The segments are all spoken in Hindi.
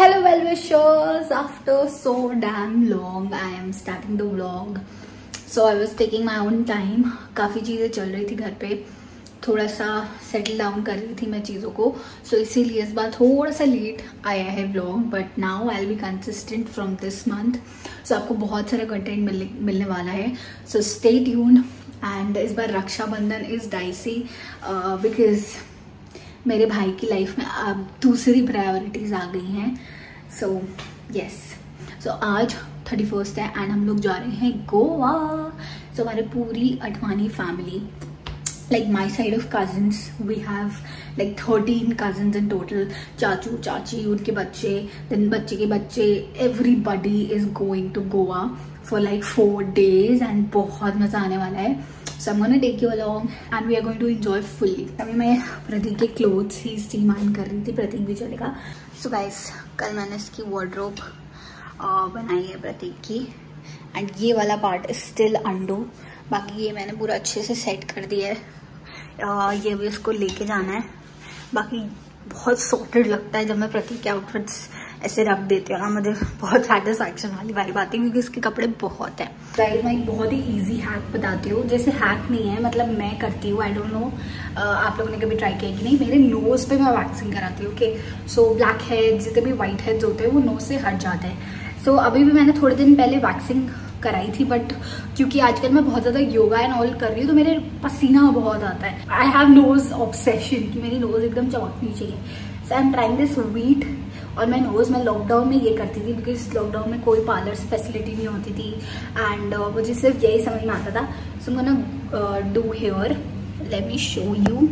Hello well wishers, after so damn long I am starting the vlog. So I was taking my own time. काफ़ी चीज़ें चल रही थी घर पे, थोड़ा सा सेटल डाउन कर रही थी मैं चीज़ों को. सो इसीलिए इस बार थोड़ा सा लेट आया है vlog, but now I will be consistent from this month. So आपको बहुत सारा कंटेंट मिलने वाला है. So stay tuned. एंड इस बार रक्षाबंधन इज़ डाइसी बिकॉज मेरे भाई की लाइफ में अब दूसरी प्रायोरिटीज़ आ गई हैं. सो यस, सो आज 31 है एंड हम लोग जा रहे हैं गोवा. सो हमारे पूरी Advani family, like my side of cousins, we have like 13 cousins in total. चाचू चाची, उनके बच्चे, then बच्चे के बच्चे, everybody is going to Goa for like 4 days and बहुत मजा आने वाला है. So I'm gonna take you along and we are going to enjoy fully. अभी मैं प्रतीक के क्लोथ्स ही स्टीम कर रही थी, प्रतीक भी चलेगा. So guys, कल मैंने इसकी वार्डरोब बनाई है प्रतीक की, एंड ये वाला पार्ट इज स्टिल अंडू. बाकी ये मैंने पूरा अच्छे से सेट कर दिया है. ये भी इसको लेके जाना है. बाकी बहुत सॉर्टेड लगता है जब मैं प्रतीक के आउटफिट्स ऐसे रख देती हूँ ना, मुझे बहुत सेटिस्फैक्शन वाली बात आती है क्योंकि इसके कपड़े बहुत हैं. गाइस मैं एक बहुत ही इजी हैक बताती हूँ, जैसे हैक नहीं है, मतलब मैं करती हूँ. आई डोंट नो आप लोगों ने कभी ट्राई किया कि नहीं. मेरे नोज पे मैं वैक्सिंग कराती हूँ. ओके, सो ब्लैक हेड्स जितने भी वाइट हेड्स होते हैं वो नोज से हट जाते हैं. सो अभी भी मैंने थोड़े दिन पहले वैक्सिंग कराई थी, बट क्योंकि आजकल मैं बहुत ज़्यादा योगा एंड ऑल कर रही हूँ तो मेरे पसीना बहुत आता है. आई हैव नोज ऑब्सेशन कि मेरी नोज एकदम चमकनी चाहिए. So I am trying this Veet. और मैं लॉकडाउन में ये करती थी बिकॉज लॉकडाउन में कोई पार्लर फैसिलिटी नहीं होती थी एंड मुझे सिर्फ यही समझ में आता था. सो मैं ना do hair, let me show you.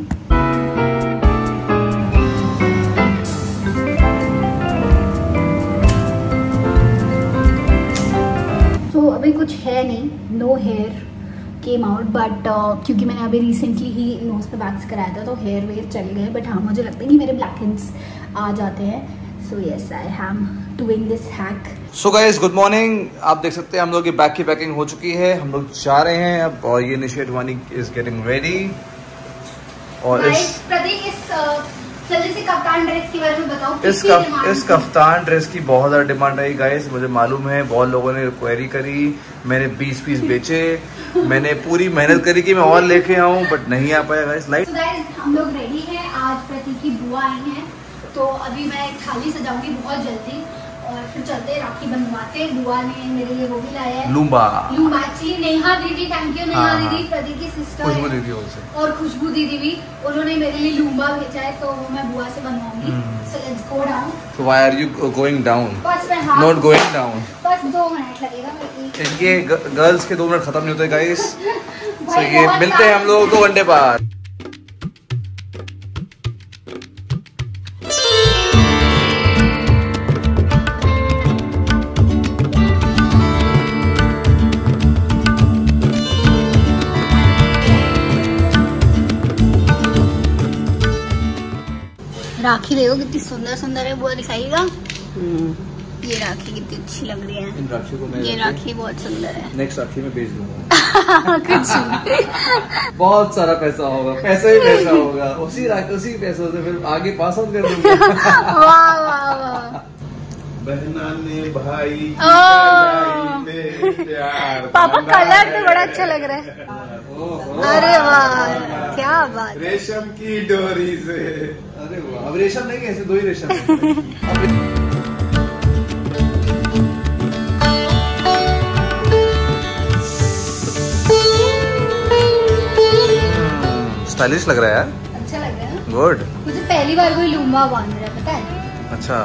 तो अभी कुछ है नहीं, no hair came out, but क्योंकि मैंने अभी रिसेंटली ही नोज पे वैक्स कराया था तो हेयर वेयर चले गए. बट हाँ, मुझे लगता है कि मेरे ब्लैक हेड्स आ जाते हैं. So yes, I am doing this hack. So guys, good morning. आप देख सकते हैं हम लोग की बैग की पैकिंग हो चुकी है. हम लोग जा रहे हैं अब, और ये Nishi Advani is getting ready. और जल्दी से कप्तान ड्रेस के बारे में बताओ. इस कप्तान ड्रेस की बहुत ज्यादा डिमांड आई गाइस, मुझे मालूम है. बहुत लोगों ने क्वेरी करी, मैंने 20 पीस बेचे. मैंने पूरी मेहनत करी कि मैं और लेके आऊं, बट नहीं आ पाया गाइस. लाइक हम लोग रेडी हैं. आज प्रतीक की बुआ आई हैं तो अभी मैं थाली सजाऊंगी बहुत जल्दी और फिर चलते राखी बंधवाते. बुआ ने मेरे लिए वो भी लाया है, लूम्बा. एक्चुअली नेहा दीदी, थैंक यू नेहा दीदी, प्रतीक की सिस्टर खुशबू दीदी और खुशबू दीदी भी, उन्होंने मेरे लिए लूम्बा भेजा है तो वो मैं बुआ से बनवाऊंगी. So let's go down. So why are you going down? Not going down. बस 2 मिनट लगेगा. इनके गर्ल्स के 2 मिनट खत्म नहीं होते गाइस. सो ये मिलते हैं हम लोग 2 घंटे बाद. राखी देखो कितनी सुंदर सुंदर है. बुआ दिखाइएगा. ये राखी कितनी अच्छी लग रही है. इन राखी को मैं, ये राखी बहुत सुंदर है. नेक्स्ट राखी में बेच दूंगा. कुछ बहुत सारा पैसा होगा, पैसा ही पैसा होगा. उसी पैसों से फिर आगे पास ऑन कर दूंगा. वाह वाह वाह. बहना ने भाई पापा कलर तो बड़ा अच्छा लग रहा है. अरे वाह, क्या बात. रेशम की डोरी से. अरे वाह, अब रेशम नहीं, ऐसे 2 ही रेशम है. स्टाइलिश लग रहा है यार. अच्छा लग रहा है. गुड. मुझे पहली बार कोई लूम्बा बांध रहा है, पता है. अच्छा,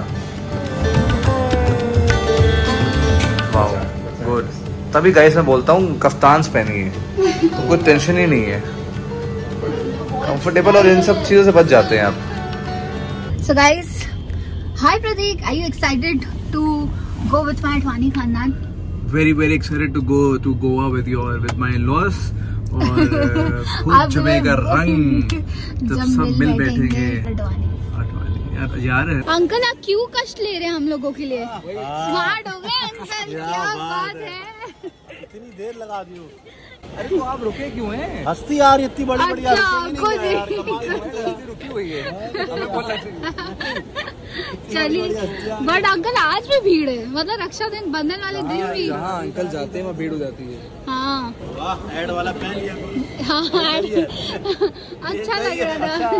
वाह, गुड. तभी गाइस मैं बोलता हूँ कफ्तान्स पहनिए तो कोई टेंशन ही नहीं है. कंफर्टेबल और इन सब चीजों से बच जाते हैं आप. So guys, hi Pratik, are you excited to go with my Advani Khandan? Very excited to go to Goa with my in-laws. और खूब जमेगा रंग जब सब मिल बैठेंगे. यार अंकल आप क्यों कष्ट ले रहे हैं हम लोगों के लिए. स्मार्ट हो गए अंकल, क्या बात है. इतनी देर लगा दी. अरे तो आप रुके क्यों हैं? हस्ती यार इतनी बड़ी बड़ी रुकी हुई है. चलिए, बट अंकल आज भी भीड़ है, मतलब रक्षा दिन बंधन वाले दिन भी। हाँ अंकल जाते हैं वहाँ भीड़ हो जाती है। हाँ ऐड वाला पहन लिया। हाँ अच्छा लग रहा था।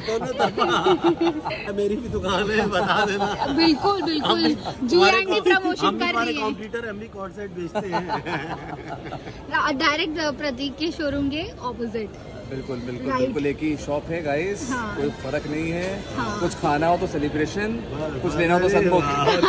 मेरी भी दुकान है, बता देना। बिल्कुल बिल्कुल, जी प्रमोशन कर रही है। कंप्यूटर हम भी कॉर्ड सेट बेचते हैं। डायरेक्ट प्रतीक के शोरूम के ऑपोजिट। बिल्कुल बिल्कुल बिल्कुल एक ही शॉप है गाइस। हाँ। कोई फर्क नहीं है। हाँ। कुछ खाना हो तो सेलिब्रेशन, कुछ लेना हो तो सनमुख।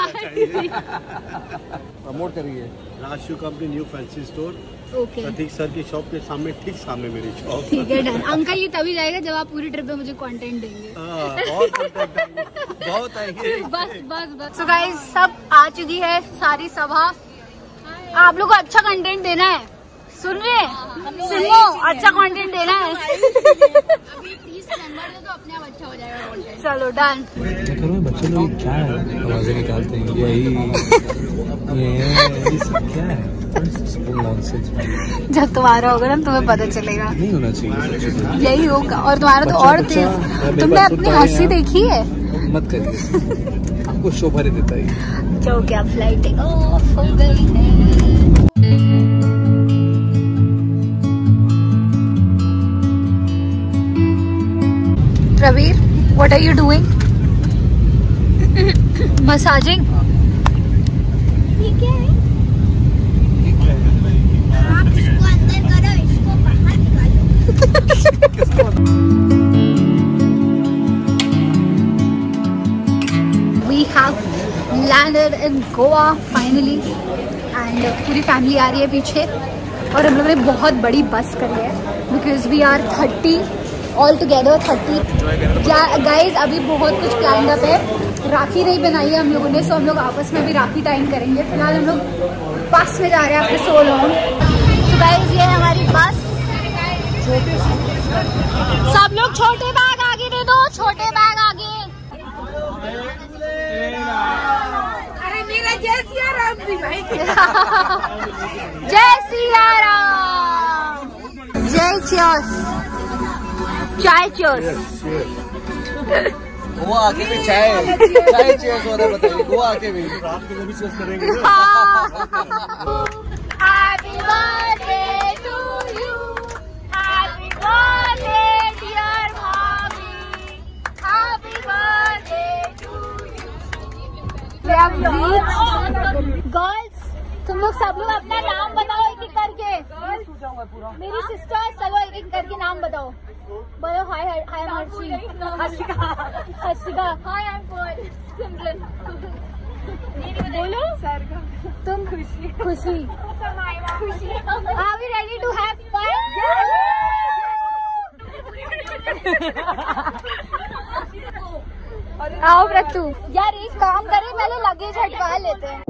प्रमोट करिए। Raju company new fancy store. Okay Prateek sir की शॉप के सामने, ठीक सामने मेरी शॉप। ठीक है डन। अंकल ये तभी जाएगा जब आप पूरी ट्रिप में मुझे कंटेंट देंगे। बहुत आएंगे। बस बस बस। सो गाइस सब आ चुकी है सारी सभा। आप लोग को अच्छा कंटेंट देना है, सुन रहे? सुनो, अच्छा कंटेंट देना है। अभी 30 नंबर तो अपने आप अच्छा हो जाएगा। चलो डन। बच्चे लोग क्या आवाजें निकालते हैं, ये सब क्या है? जब तुम्हारा होगा ना तुम्हें पता चलेगा। नहीं होना चाहिए, यही होगा। और तुम्हारा तो और तेज। तुमने अपनी हंसी देखी है? मत करिए, आपको शोभा नहीं देता है। जो क्या फ्लाइटिंग ऑफ हो गई है। Pravir, what are you doing? Massaging? ये क्या है? आप इसको अंदर करो, इसको बाहर निकालो। We have landed in Goa finally and पूरी फैमिली आ रही है पीछे और हम लोगों ने बहुत बड़ी बस करी है because we are 30 all together 30। Guys अभी बहुत कुछ प्लान अप है। राखी नहीं बनाई है हम लोगों ने, सो हम लोग आपस में भी राखी टाइम करेंगे। फिलहाल हम लोग बस में जा रहे हैं आपके सो लॉन्ग। सो गाइज ये है हमारी बस। सब लोग छोटे बैग आगे दे दो, छोटे बैग आगे। अरे मेरा जय सिया राम जी भाई। जय सिया राम, जय चियर्स, चाय चियर्स। वो आके भी चाय चियर्स हो रहा है, बताइए। वो आके भी रात को भी चियर्स करेंगे। Happy birthday to you, happy birthday dear mommy, happy birthday to you. Girls तुम लोग सब लोग अपना नाम बताओ एक एक करके। मेरी सिस्टर सब एक एक करके नाम बताओ। बोलो hi hi I am Harshi, Harshika, hi I am Simran. बोलो तुम Khushi, Khushi, are we ready to have fun? आओ प्रतु। यार एक काम करें, पहले लगेज हटवा लेते हैं।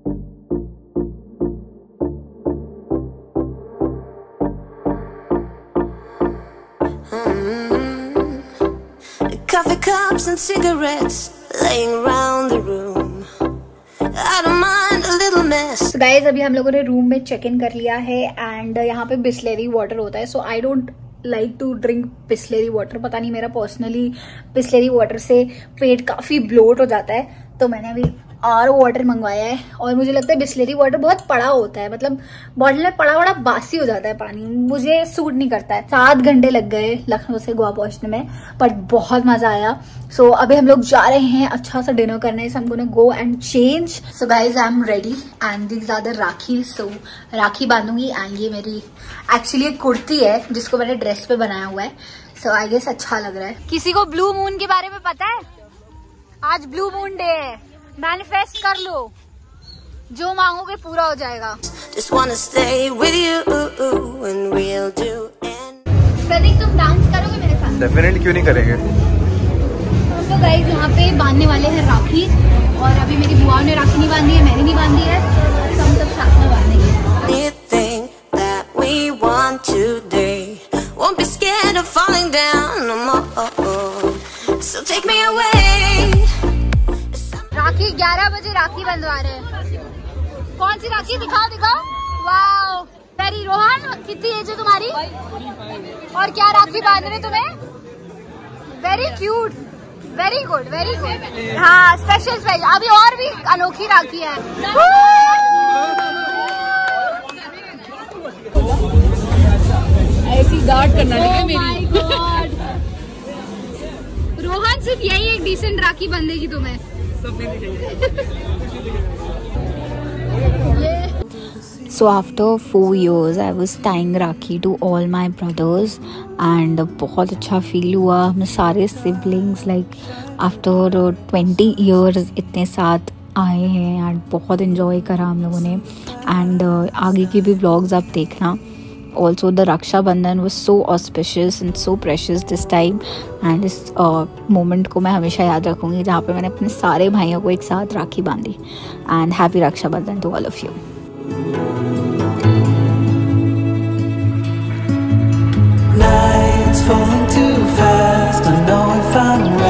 Coffee cups and cigarettes laying around the room. I don't mind a little mess. So guys अभी हम लोगों ने रूम में चेक इन कर लिया है एंड यहाँ पे बिस्लेरी वाटर होता है। So I don't like to drink Bisleri water. पता नहीं मेरा पर्सनली बिस्लेरी वाटर से पेट काफी ब्लोट हो जाता है, तो मैंने अभी RO वाटर मंगवाया है। और मुझे लगता है बिस्लेरी वाटर बहुत पड़ा होता है, मतलब बॉटल में पड़ा बड़ा बासी हो जाता है पानी, मुझे सूट नहीं करता है। 7 घंटे लग गए लखनऊ से गोवा पहुंचने में, बट बहुत मजा आया। सो अभी हम लोग जा रहे हैं अच्छा सा डिनर करने। So I'm gonna go and change. So guys I am ready and these are the rakhi. So rakhi बांधूंगी एंड ये मेरी एक्चुअली एक कुर्ती है जिसको मैंने ड्रेस पे बनाया हुआ है। सो आई गेस अच्छा लग रहा है। किसी को ब्लू मून के बारे में पता है? आज ब्लू मून डे है, मैनिफेस्ट कर लो, जो मांगोगे पूरा हो जाएगा। Just wanna stay with you and we'll do it. प्रतीक तुम डांस करोगे मेरे साथ? डेफिनेटली, क्यों नहीं करेंगे। हम तो गाइस यहाँ पे बांधने वाले हैं राखी, और अभी मेरी बुआ ने राखी नहीं बांधी है, मैंने नहीं बांधी है, तो हम सब साथ में बांधेंगे। Anything that we want today, won't be scared of falling down no more. So take me away. राखी 11 बजे राखी बंधवा रहे हैं। कौन सी राखी? दिखाओ दिखाओ। Wow very. रोहन कितनी एज है तुम्हारी और क्या राखी बांध रहे तुम्हें? Very cute. Very good very good. हाँ स्पेशल अभी और भी अनोखी राखी है। ऐसी गार्ड करना है मेरी। रोहन सिर्फ यही एक डिसेंट राखी बंधेगी तुम्हें। So after 4 years I was tying rakhi to all my brothers and बहुत अच्छा फील हुआ। हम सारे siblings like after 20 years इतने साथ आए हैं एंड बहुत enjoy करा हम लोगों ने। एंड आगे की भी vlogs आप देखना। Also the Raksha Bandhan was so auspicious and so precious this time and इस moment को मैं हमेशा याद रखूँगी जहाँ पे मैंने अपने सारे भाइयों को एक साथ राखी बांधी। And happy Raksha Bandhan to all of you. Nights falling too fast, I know if I'm